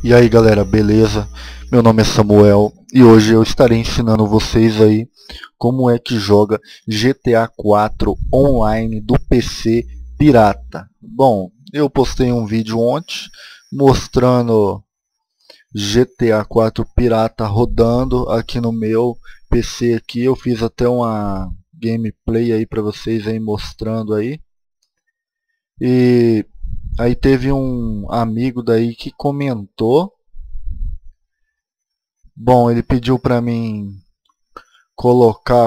E aí galera, beleza? Meu nome é Samuel e hoje eu estarei ensinando vocês aí como é que joga GTA 4 online do PC pirata. Bom, eu postei um vídeo ontem mostrando GTA 4 pirata rodando aqui no meu PC aqui. Eu fiz até uma gameplay aí para vocês aí mostrando aí. E aí teve um amigo daí que comentou. Bom, ele pediu para mim colocar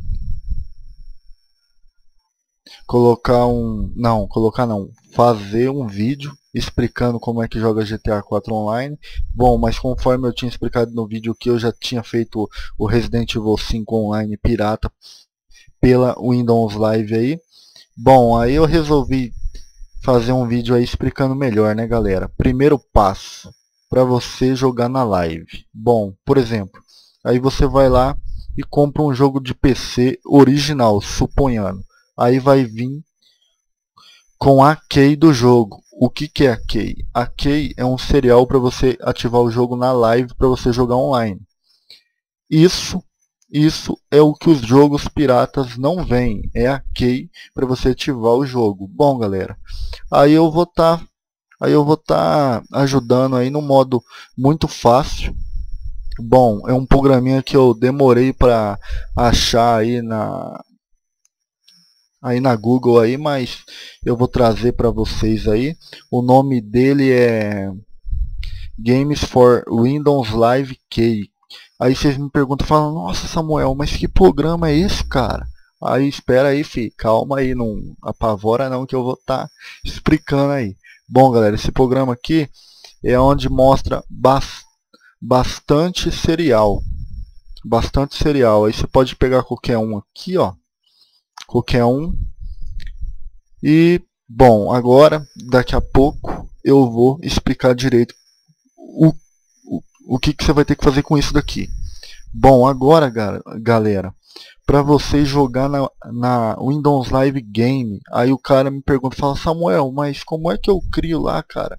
fazer um vídeo explicando como é que joga GTA 4 online. Bom, mas conforme eu tinha explicado no vídeo que eu já tinha feito o Resident Evil 5 online pirata pela Windows Live aí. Bom, aí eu resolvi fazer um vídeo aí explicando melhor, né, galera? Primeiro passo para você jogar na live. Bom, por exemplo, aí você vai lá e compra um jogo de PC original, suponhando. Aí vai vir com a key do jogo. O que é a key? A key é um serial para você ativar o jogo na live para você jogar online. Isso é o que os jogos piratas não vêm. É a key para você ativar o jogo. Bom, galera, aí eu vou estar ajudando aí no modo muito fácil. Bom, é um programinha que eu demorei para achar aí na Google aí, mas eu vou trazer para vocês aí. O nome dele é Games for Windows Live Key. Aí vocês me perguntam, falam, nossa Samuel, mas que programa é esse, cara? Aí espera aí, filho, calma aí, não apavora não que eu vou estar explicando aí. Bom, galera, esse programa aqui é onde mostra bastante serial. Bastante serial. Aí você pode pegar qualquer um aqui, ó. Qualquer um. E, bom, agora, daqui a pouco, eu vou explicar direito o que você vai ter que fazer com isso daqui. Bom, agora, galera, para você jogar na Windows Live Game, aí o cara me pergunta, fala, Samuel, mas como é que eu crio lá, cara,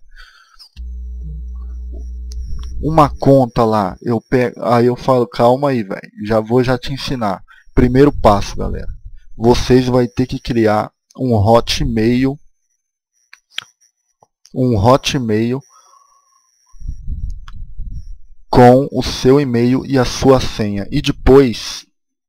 uma conta lá? Aí eu falo, calma aí, velho, já te ensinar. Primeiro passo, galera, vocês vão ter que criar um Hotmail com o seu e-mail e a sua senha. E depois,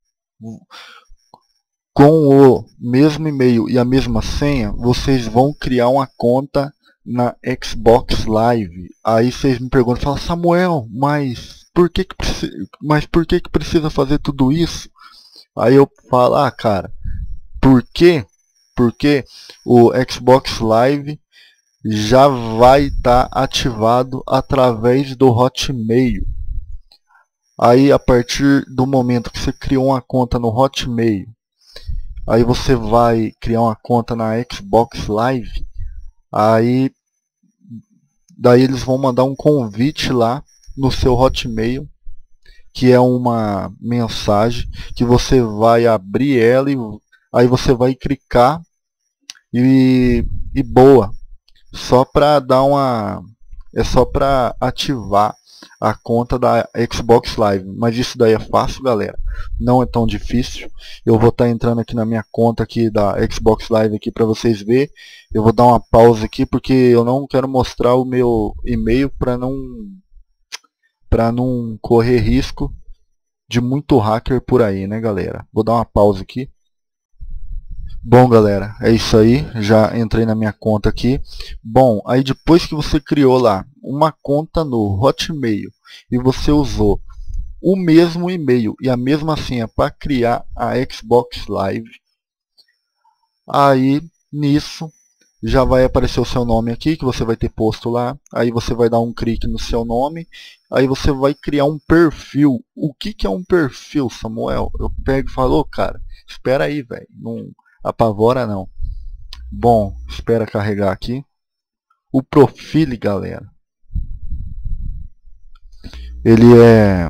com o mesmo e-mail e a mesma senha, vocês vão criar uma conta na Xbox Live. Aí vocês me perguntam, falam, Samuel, mas por que que precisa fazer tudo isso? Aí eu falo, ah, cara, por quê? Porque o Xbox Live já vai estar ativado através do Hotmail. Aí a partir do momento que você criou uma conta no Hotmail, aí você vai criar uma conta na Xbox Live, aí daí eles vão mandar um convite lá no seu Hotmail, que é uma mensagem que você vai abrir ela e aí você vai clicar e boa. Só para dar só para ativar a conta da Xbox Live, mas isso daí é fácil, galera, não é tão difícil. Eu vou estar entrando aqui na minha conta aqui da Xbox Live aqui para vocês verem. Eu vou dar uma pausa aqui porque eu não quero mostrar o meu e-mail para não correr risco de muito hacker por aí, né, galera? Vou dar uma pausa aqui. Bom, galera, é isso aí, já entrei na minha conta aqui. Bom, aí depois que você criou lá uma conta no Hotmail e você usou o mesmo e-mail e a mesma senha para criar a Xbox Live, aí nisso já vai aparecer o seu nome aqui, que você vai ter posto lá. Aí você vai dar um clique no seu nome, aí você vai criar um perfil. O que é um perfil, Samuel? Eu pego e falo, oh, cara, espera aí, velho, não apavora não. Bom, espera carregar aqui. O profile, galera, ele é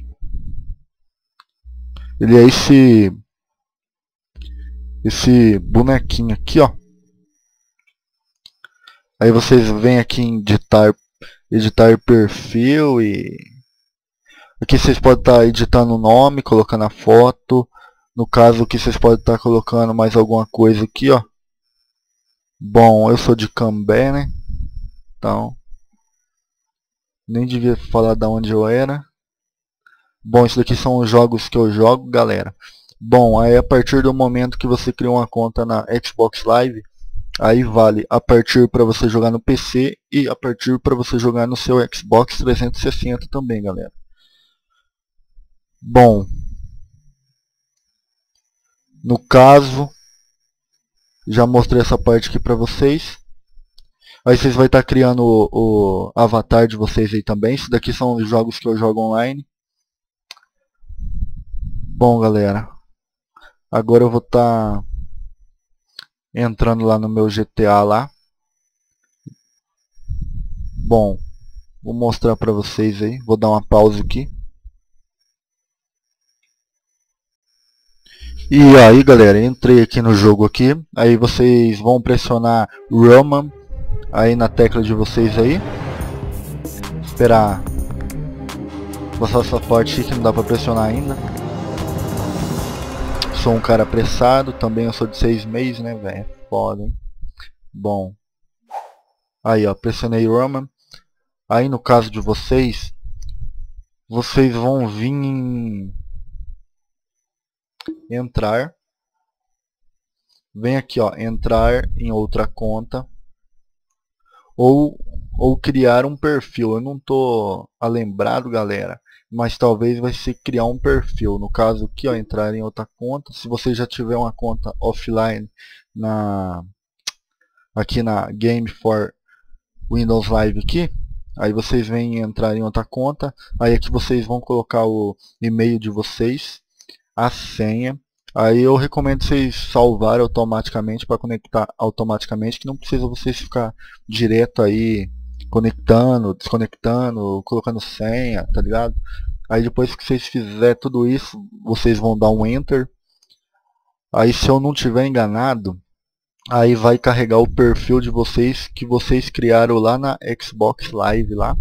esse bonequinho aqui, ó. Aí vocês vêm aqui em editar editar perfil e aqui vocês podem estar editando o nome, colocando a foto. No caso aqui vocês podem estar colocando mais alguma coisa aqui, ó. Bom, eu sou de Cambé, né? Então, nem devia falar da onde eu era. Bom, isso daqui são os jogos que eu jogo, galera. Bom, aí a partir do momento que você criou uma conta na Xbox Live, aí vale a partir para você jogar no PC e a partir para você jogar no seu Xbox 360 também, galera. Bom, no caso, já mostrei essa parte aqui para vocês. Aí vocês vão estar criando o avatar de vocês aí também. Isso daqui são os jogos que eu jogo online. Bom, galera, agora eu vou estar entrando lá no meu GTA lá. Bom, vou mostrar para vocês aí. Vou dar uma pausa aqui. E aí, galera, entrei aqui no jogo aqui. Aí vocês vão pressionar Roman aí na tecla de vocês aí. Esperar passar essa parte aqui que não dá pra pressionar ainda. Sou um cara apressado, também eu sou de 6 meses, né, velho? Foda, hein? Bom. Aí, ó, pressionei Roman. Aí no caso de vocês, vocês vão vir em entrar. Vem aqui, ó, entrar em outra conta. Ou criar um perfil. Eu não tô lembrado, galera, mas talvez vai ser criar um perfil. No caso aqui, ó, entrar em outra conta. Se você já tiver uma conta offline aqui na Game for Windows Live aqui, aí vocês vêm entrar em outra conta. Aí aqui vocês vão colocar o e-mail de vocês, a senha. Aí eu recomendo vocês salvarem automaticamente para conectar automaticamente, que não precisa vocês ficar direto aí conectando, desconectando, colocando senha, tá ligado? Aí depois que vocês fizerem tudo isso, vocês vão dar um Enter. Aí se eu não tiver enganado, aí vai carregar o perfil de vocês que vocês criaram lá na Xbox Live lá.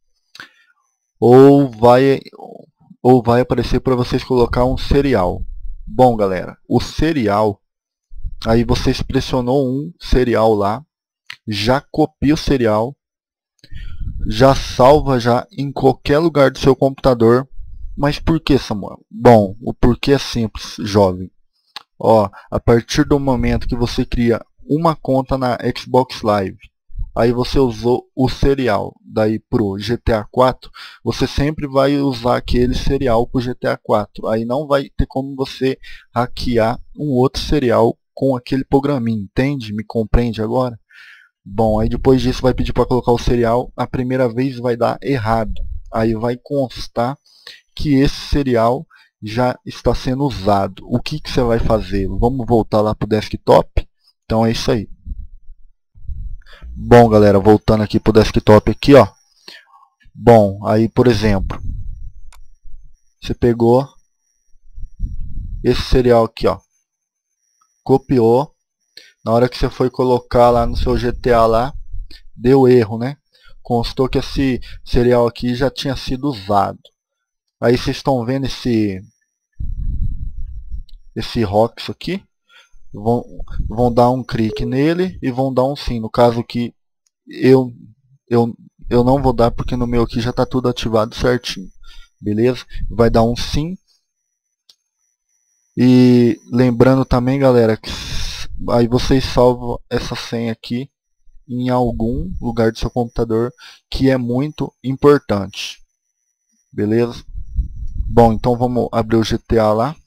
Ou vai aparecer para vocês colocar um serial. Bom, galera, o serial, aí vocês pressionou um serial lá, já copia o serial, já salva já em qualquer lugar do seu computador. Mas por que, Samuel? Bom, o porquê é simples, jovem. Ó, a partir do momento que você cria uma conta na Xbox Live, aí você usou o serial daí pro GTA 4, você sempre vai usar aquele serial pro GTA 4. Aí não vai ter como você hackear um outro serial com aquele programinha, entende? Me compreende agora? Bom, aí depois disso vai pedir para colocar o serial. A primeira vez vai dar errado. Aí vai constar que esse serial já está sendo usado. O que você vai fazer? Vamos voltar lá para o desktop? Então é isso aí. Bom, galera, voltando aqui para o desktop aqui, ó. Bom, aí por exemplo, você pegou esse serial aqui, ó, copiou. Na hora que você foi colocar lá no seu GTA lá, deu erro, né? Constou que esse serial aqui já tinha sido usado. Aí vocês estão vendo esse Rox aqui. Vão dar um clique nele e vão dar um sim. No caso que eu não vou dar porque no meu aqui já está tudo ativado certinho. Beleza? Vai dar um sim. E lembrando também, galera, que aí vocês salvam essa senha aqui em algum lugar do seu computador, que é muito importante. Beleza? Bom, então vamos abrir o GTA lá.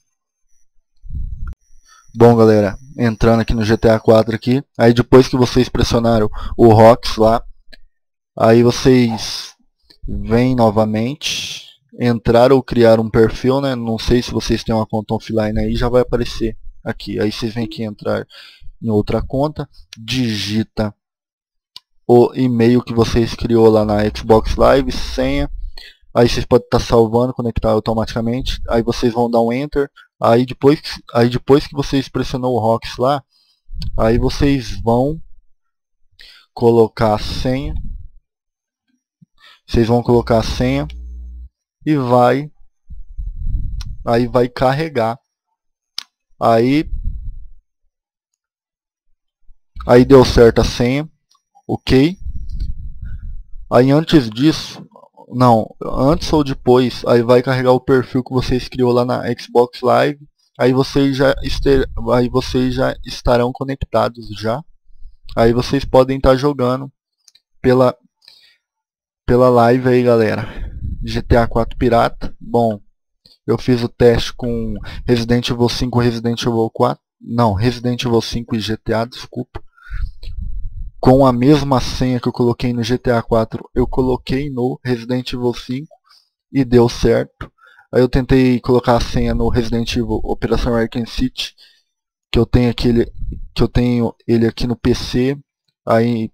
Bom, galera, entrando aqui no GTA 4 aqui, aí depois que vocês pressionaram o Rox lá, aí vocês vêm novamente, entrar ou criar um perfil, né? Não sei se vocês têm uma conta offline aí, já vai aparecer aqui. Aí vocês vêm aqui entrar em outra conta, digita o e-mail que vocês criou lá na Xbox Live, senha. Aí vocês podem estar salvando, conectar automaticamente. Aí vocês vão dar um Enter. Aí depois que vocês pressionou o Rox lá, aí vocês vão colocar a senha. Vocês vão colocar a senha e aí vai carregar. Aí deu certo a senha, ok. Aí antes disso, não, antes ou depois, aí vai carregar o perfil que vocês criou lá na Xbox Live. Aí vocês já estarão conectados já. Aí vocês podem estar jogando pela live aí, galera. GTA 4 Pirata. Bom, eu fiz o teste com Resident Evil 5 e Resident Evil 4. Não, Resident Evil 5 e GTA, desculpa. Com a mesma senha que eu coloquei no GTA 4, eu coloquei no Resident Evil 5 e deu certo. Aí eu tentei colocar a senha no Resident Evil Operação Arkham City, que eu tenho ele aqui no PC. Aí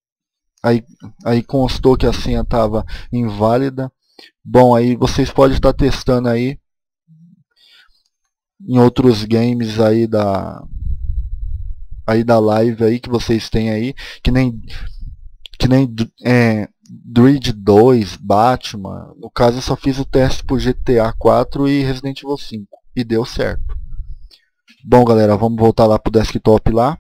constou que a senha estava inválida. Bom, aí vocês podem estar testando aí em outros games aí da live aí que vocês têm aí, que nem Dread 2, Batman. No caso eu só fiz o teste por GTA 4 e Resident Evil 5 e deu certo. Bom, galera, vamos voltar lá pro desktop lá.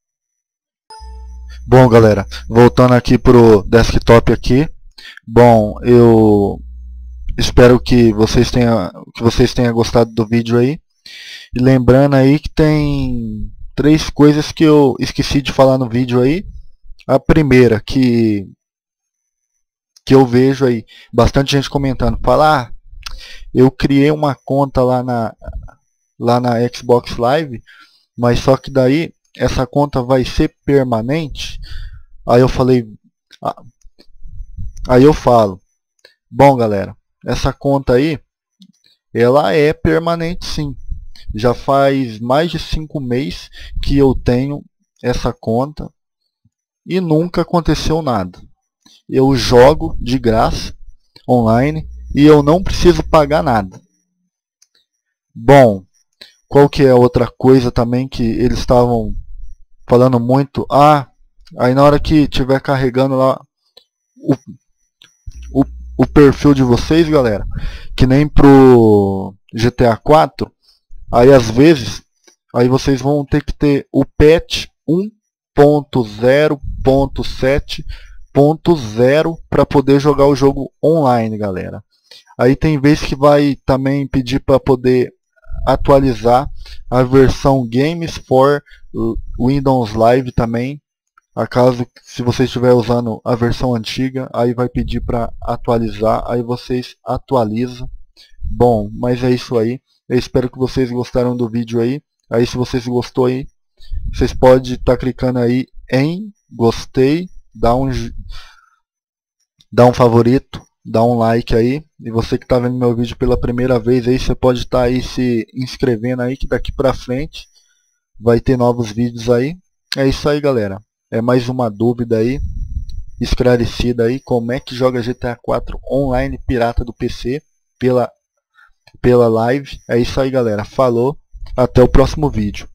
Bom, galera, voltando aqui pro desktop aqui. Bom, eu espero que vocês tenham gostado do vídeo aí. E lembrando aí que tem 3 coisas que eu esqueci de falar no vídeo aí. A primeira, que eu vejo aí bastante gente comentando, fala, eu criei uma conta lá na Xbox Live, mas só que daí essa conta vai ser permanente. Aí eu falo, bom, galera, essa conta aí, ela é permanente sim. Já faz mais de 5 meses que eu tenho essa conta e nunca aconteceu nada. Eu jogo de graça online e eu não preciso pagar nada. Bom, qual que é a outra coisa também que eles estavam falando muito? Aí na hora que estiver carregando lá o perfil de vocês, galera, que nem pro GTA 4, aí às vezes aí vocês vão ter que ter o patch 1.0.7.0 para poder jogar o jogo online, galera. Aí tem vezes que vai também pedir para poder atualizar a versão Games for Windows Live também. Acaso se você estiver usando a versão antiga, aí vai pedir para atualizar, aí vocês atualizam. Bom, mas é isso aí. Eu espero que vocês gostaram do vídeo aí. Aí se vocês gostou aí, vocês podem estar clicando aí em gostei, dá um favorito, dá um like aí. E você que está vendo meu vídeo pela primeira vez aí, você pode estar aí se inscrevendo aí, que daqui pra frente vai ter novos vídeos aí. É isso aí, galera. É mais uma dúvida aí esclarecida aí, como é que joga GTA 4 online pirata do PC pela live. É isso aí, galera. Falou, até o próximo vídeo.